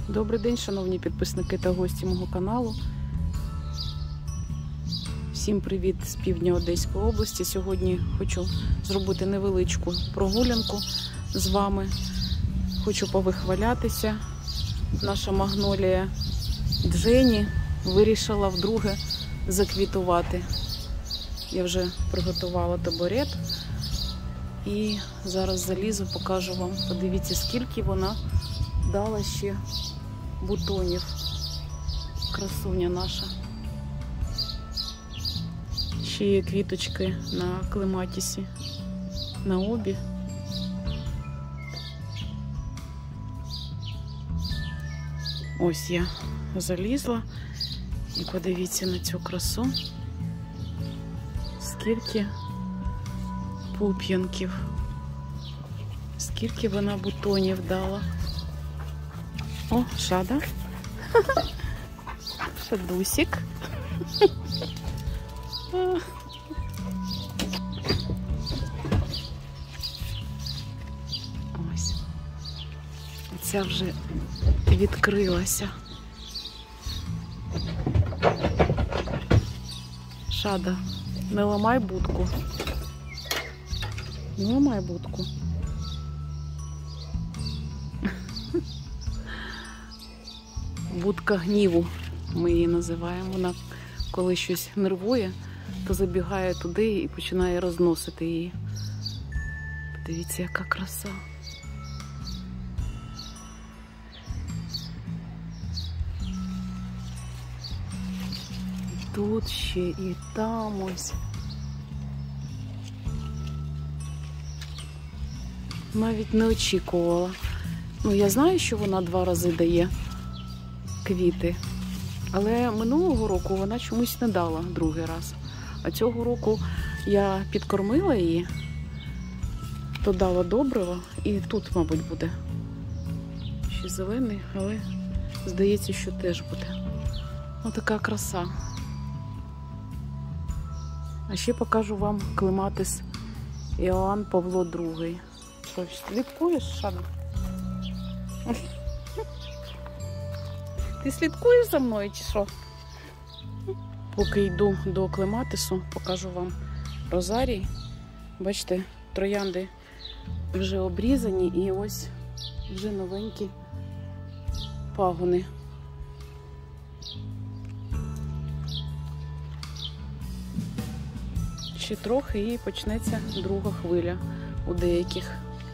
Добрий день, шановні підписники та гості мого каналу. Всім привіт з півдня Одеської області. Сьогодні хочу зробити невеличку прогулянку з вами. Хочу повихвалятися. Наша магнолія Джені вирішила вдруге заквітувати. Я вже приготувала табурет і зараз залізу, покажу вам. Подивіться, скільки вона дала ще бутонів. Красуня наша. Ще є квіточки на клематісі, на обі. Ось я залізла і подивіться на цю красу. Скільки пуп'янків, скільки вона бутонів дала. О, Шада. Шадусик. Ось. Ця вже відкрилася. Шада, не ламай будку. Не ламай будку. Будка гніву, ми її називаємо. Вона, коли щось нервує, то забігає туди і починає розносити її. Подивіться, яка краса. Тут ще і там ось. Навіть не очікувала. Ну, я знаю, що вона 2 рази дає квіти. Але минулого року вона чомусь не дала другий раз. А цього року я підкормила її, додала добрива, і тут, мабуть, буде ще зелений, але здається, що теж буде. Отака краса. А ще покажу вам клематис Іоанн Павло II. Що, слідкуєш, Шада? Ти слідкуєш за мною чи що? Поки йду до клематису, покажу вам розарій. Бачите, троянди вже обрізані і ось вже новенькі пагони. Ще трохи і почнеться друга хвиля у деяких.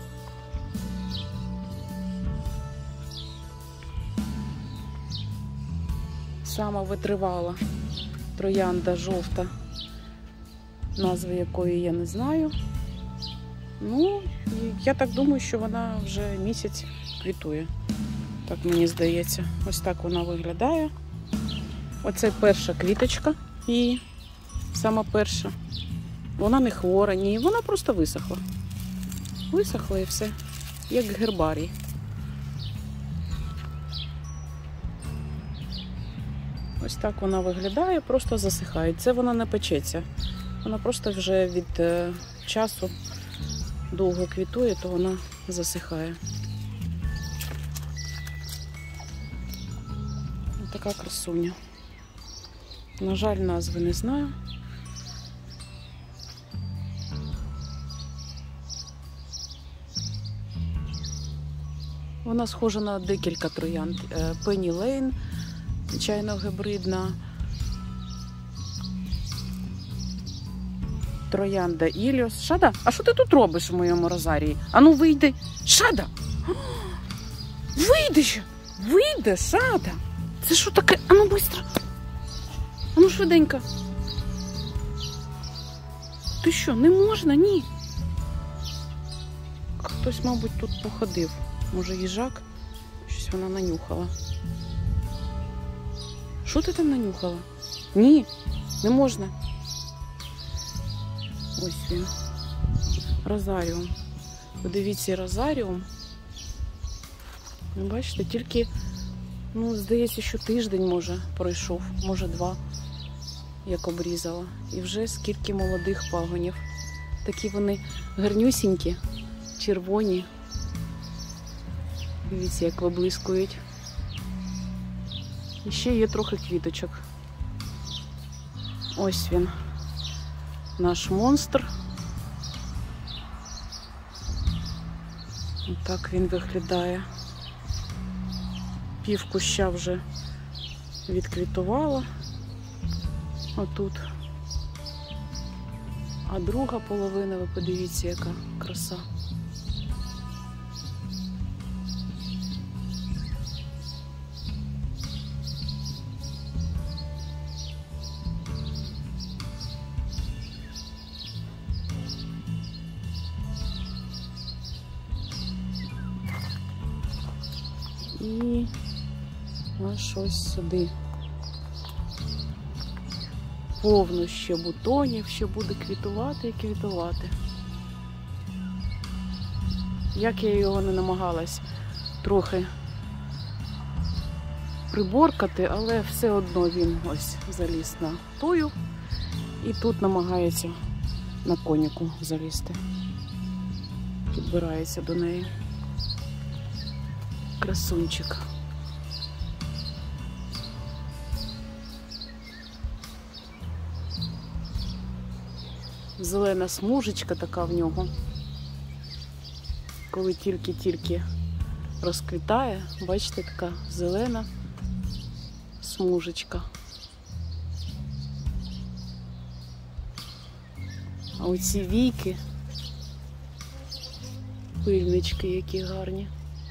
Сама витривала троянда жовта, назви якої я не знаю. Ну, я так думаю, що вона вже місяць квітує. Так мені здається. Ось так вона виглядає. Оце перша квіточка її, сама перша. Вона не хвора, ні, вона просто висохла. Висохла і все, як гербарій. Ось так вона виглядає, просто засихає. Це вона не печеться. Вона просто вже від часу довго квітує, то вона засихає. Ось така красуня. На жаль, назви не знаю. Вона схожа на декілька троянд. Пенні Лейн, звичайно, гібридна. Троянда Іліос. Шада, а що ти тут робиш у моєму розарії? Ану, вийди. Шада! Вийди ще! Вийди, Шада! Це що таке? Ану, швидко! Ану, швиденько! Ти що, не можна? Ні! Хтось, мабуть, тут походив. Може, їжак? Щось вона нанюхала. Що ти там нанюхала? Ні, не можна. Ось він. Розаріум. Подивіться, розаріум. Бачите, тільки, ну, здається, що тиждень, може, пройшов. Може, 2, як обрізала. І вже скільки молодих пагонів. Такі вони гарнюсінькі, червоні. Дивіться, як виблискують. І ще є трохи квіточок. Ось він, наш монстр. Отак він виглядає. Пів куща вже відквітувала. Отут. А друга половина, ви подивіться, яка краса. І аж ось сюди. Повно ще бутонів, ще буде квітувати і квітувати. Як я його не намагалась трохи приборкати, але все одно він ось заліз на тую і тут намагається на коніку залізти. Підбирається до неї. Красунчик. Зелена смужечка така в нього. Коли тільки-тільки розквітає, бачите, така зелена смужечка. А оці війки, пильнички які гарні.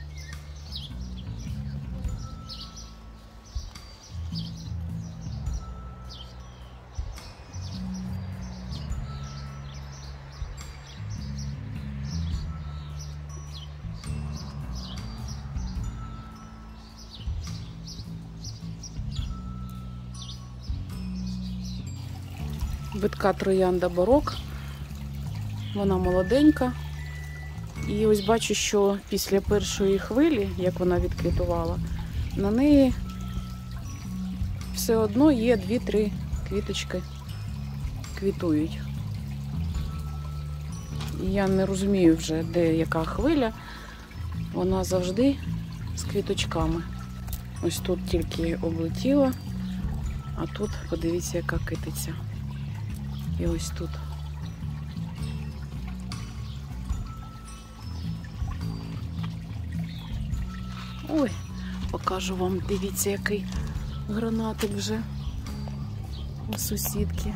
Битка троянда барок, вона молоденька. І ось бачу, що після першої хвилі, як вона відквітувала, на неї все одно є 2-3 квіточки квітують. І я не розумію вже, де яка хвиля, вона завжди з квіточками. Ось тут тільки облетіла, а тут, подивіться, яка китиця. І ось тут. Ой, покажу вам, дивіться, який гранатик вже у сусідки.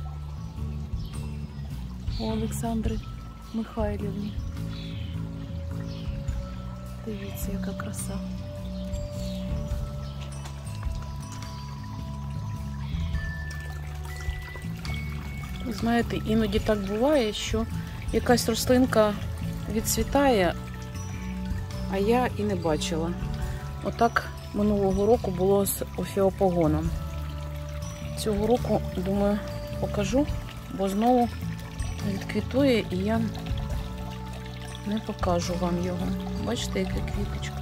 У Олександри Михайлівні. Дивіться, яка краса. Знаєте, іноді так буває, що якась рослинка відцвітає, а я і не бачила. Отак минулого року було з офіопогоном. Цього року, думаю, покажу, бо знову відквітує і я не покажу вам його. Бачите, яка квіточка.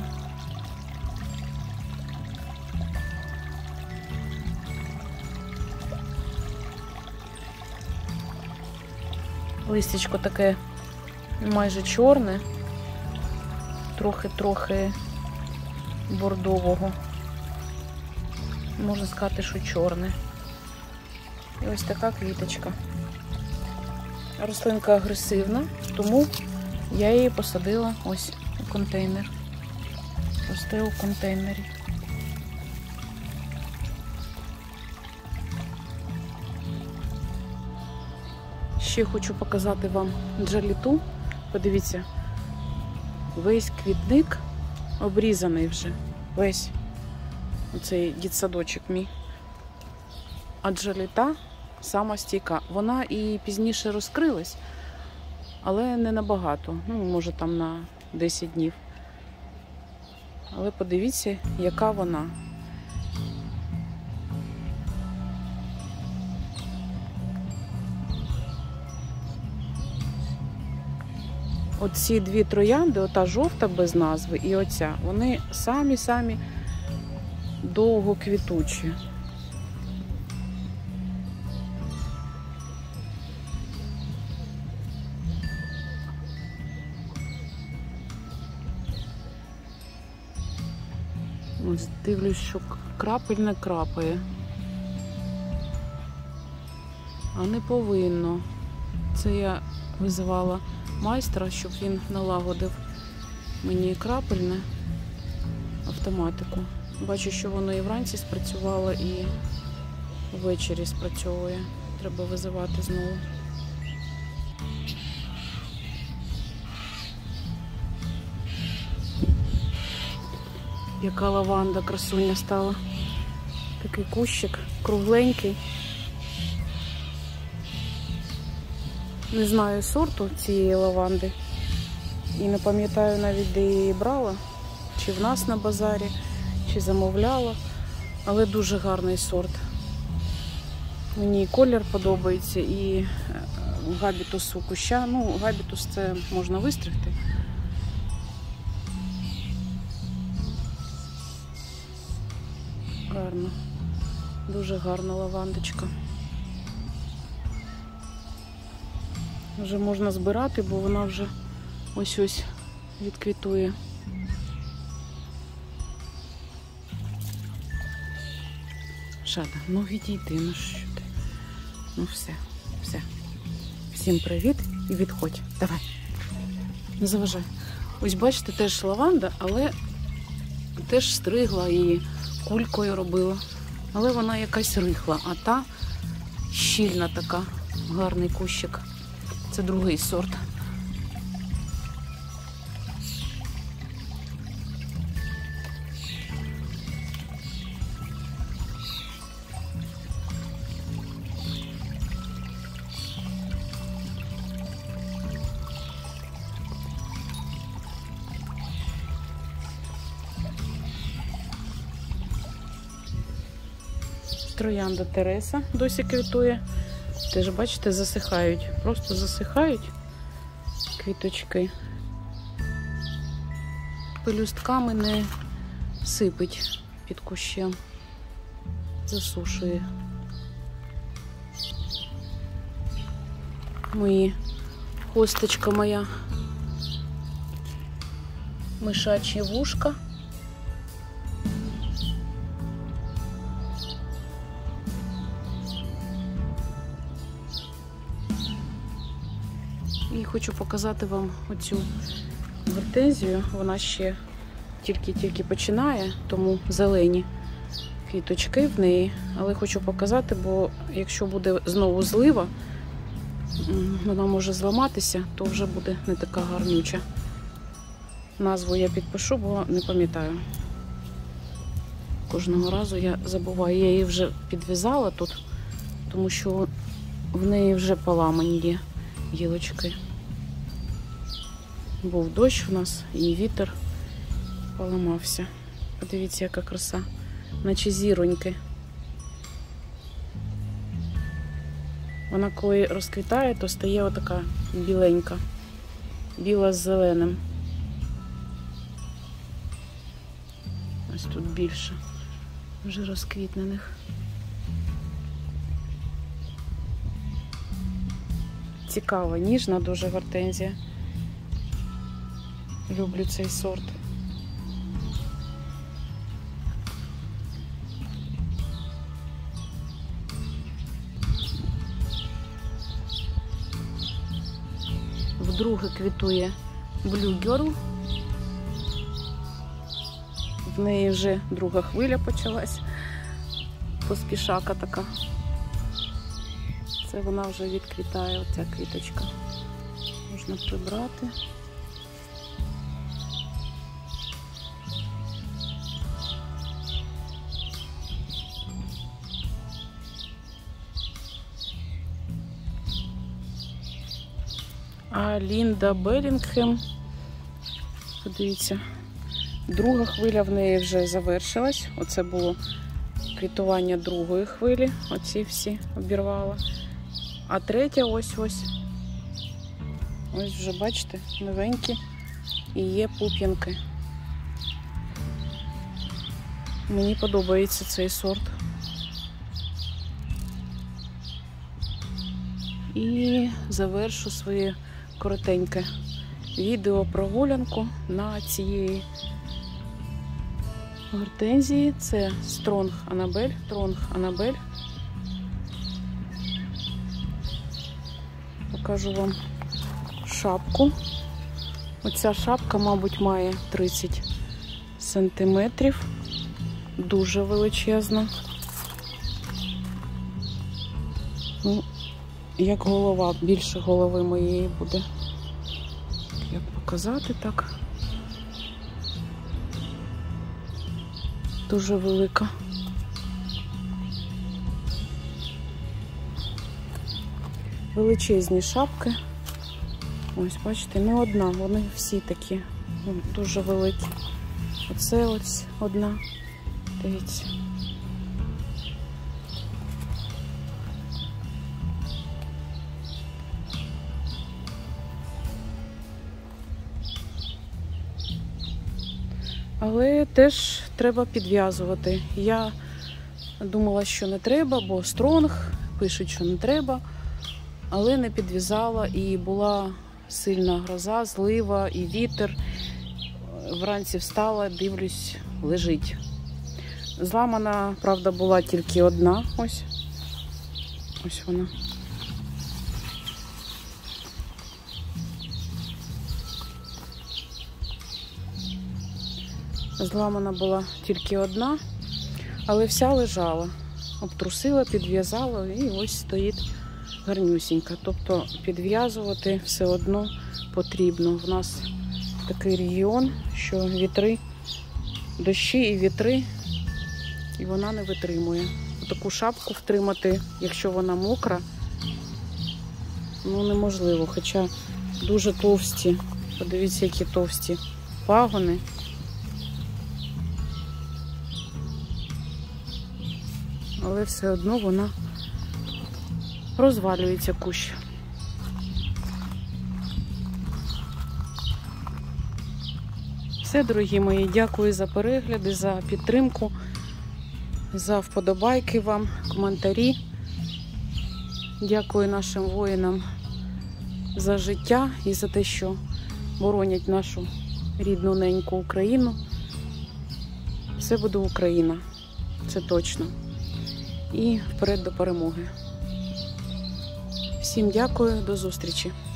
Листячко таке майже чорне, трохи бордового. Можна сказати, що чорне. І ось така квіточка. Рослинка агресивна, тому я її посадила ось у контейнер. Росте у контейнері. Ще хочу показати вам джаліту. Подивіться, весь квітник обрізаний вже. Весь оцей дитсадочок мій. А джаліта сама стійка. Вона і пізніше розкрилась, але не набагато. Ну, може там на 10 днів. Але подивіться, яка вона. Оці дві троянди, ота жовта без назви і оця, вони самі довго квітучі. Ось дивлюсь, що крапельне крапає. А не повинно. Це я визивала майстра, щоб він налагодив мені крапельне автоматику. Бачу, що воно і вранці спрацювало, і ввечері спрацьовує. Треба визивати знову. Яка лаванда красуня стала. Такий кущик, кругленький. Не знаю сорту цієї лаванди. І не пам'ятаю навіть, де я її брала. Чи в нас на базарі, чи замовляла. Але дуже гарний сорт. Мені і колір подобається, і габітус у куща. Ну, габітус це можна вистригти. Гарно. Дуже гарна лавандочка. Вже можна збирати, бо вона вже ось-ось відквітує. Шада, ну відійди, ну що ти? Ну все. Всім привіт і відходь. Давай. Не заважай. Ось бачите, теж лаванда, але теж стригла її, кулькою робила. Але вона якась рихла, а та щільна така, гарний кущик. Це другий сорт. Троянда Тереса досі квітує. Теж, бачите, засихають. Просто засихають квіточки. Пелюстками не сипить під кущем. Засушує. Хосточка моя. Мишачі вушка. І хочу показати вам оцю гортензію. Вона ще тільки починає, тому зелені квіточки в неї. Але хочу показати, бо якщо буде знову злива, вона може зламатися, то вже буде не така гарнюча. Назву я підпишу, бо не пам'ятаю. Кожного разу я забуваю. Я її вже підв'язала тут, тому що в неї вже поламані є гілочки. Був дощ у нас і вітер поламався. Подивіться, яка краса. Наче зіроньки. Вона коли розквітає, то стає отака біленька. Біла з зеленим. Ось тут більше вже розквітнених. Цікава, ніжна дуже гортензія. Люблю цей сорт. Вдруге квітує Blue Girl. В неї вже друга хвиля почалась. Поспішака така. Це вона вже відквітає, оця квіточка. Можна прибрати. А Лінда Белінгем, подивіться, друга хвиля в неї вже завершилась. Оце було квітування другої хвилі. Оці всі обірвала. А третя ось-ось. Ось вже, бачите, новенькі і є пуп'янки. Мені подобається цей сорт. І завершу своє коротеньке відео прогулянку на цієї гортензії. Це Стронг Анабель. Покажу вам шапку. Оця шапка, мабуть, має 30 сантиметрів. Дуже величезна. Ну, як голова, більше голови моєї буде. Як показати так? Дуже велика. Величезні шапки. Ось, бачите, не одна, вони всі такі, дуже великі. Оце ось одна, дивіться. Але теж треба підв'язувати. Я думала, що не треба, бо Стронг пишуть, що не треба. Але не підв'язала, і була сильна гроза, злива і вітер. Вранці встала, дивлюсь, лежить. Зламана, правда, була тільки одна. Ось вона. Зламана була тільки одна, але вся лежала. Обтрусила, підв'язала і ось стоїть гарнюсінька. Тобто підв'язувати все одно потрібно. В нас такий регіон, що вітри, дощі і вітри, і вона не витримує. Таку шапку втримати, якщо вона мокра, ну неможливо. Хоча дуже товсті, подивіться, які товсті пагони. Але все одно вона розвалюється, кущ. Все, дорогі мої, дякую за перегляди, за підтримку, за вподобайки вам, коментарі. Дякую нашим воїнам за життя і за те, що боронять нашу рідну неньку Україну. Все буде Україна, це точно. І вперед до перемоги. Всім дякую, до зустрічі.